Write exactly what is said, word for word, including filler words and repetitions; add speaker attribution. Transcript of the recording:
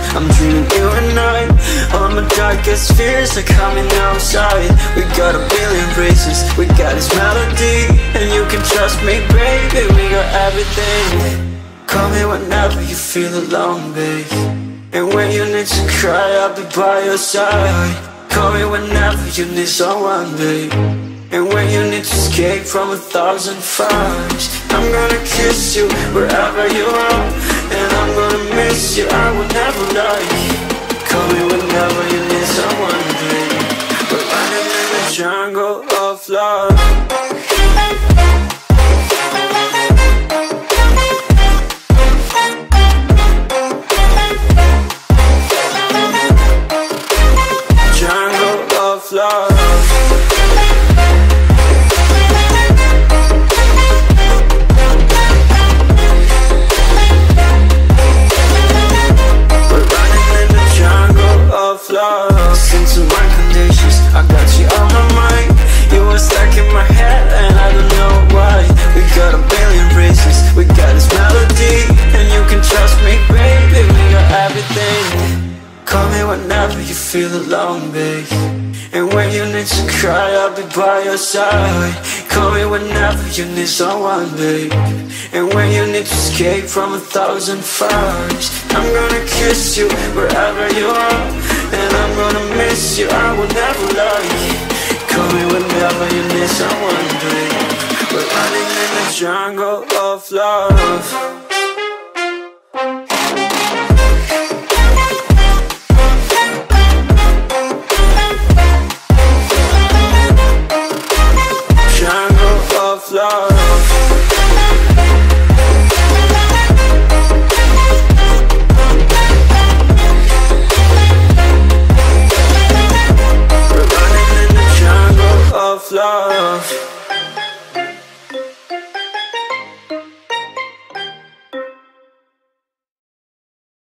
Speaker 1: I'm dreaming you and I. All my darkest fears are coming outside. We got a billion races, we got this melody, and you can trust me, baby, we got everything. Call me whenever you feel alone, babe, and when you need to cry, I'll be by your side. Call me whenever you need someone, babe, and when you need to escape from a thousand fires. I'm gonna kiss you wherever you are, and I'm gonna miss you, I will never lie. Call me whenever you need someone, babe. We're running in the jungle of love. Love. We're running in the jungle of love. Listen to my conditions, I got you on my mind. You were stuck in my head and I don't know why. We got a billion races, we got this melody, and you can trust me, baby, we got everything. Call me whenever you feel alone, babe, and when you need to cry, I'll be by your side. Call me whenever you need someone, babe, and when you need to escape from a thousand fires. I'm gonna kiss you wherever you are, and I'm gonna miss you, I will never lie. Call me whenever you need someone, babe. We're running in the jungle of love. Love. We're running in the jungle of love.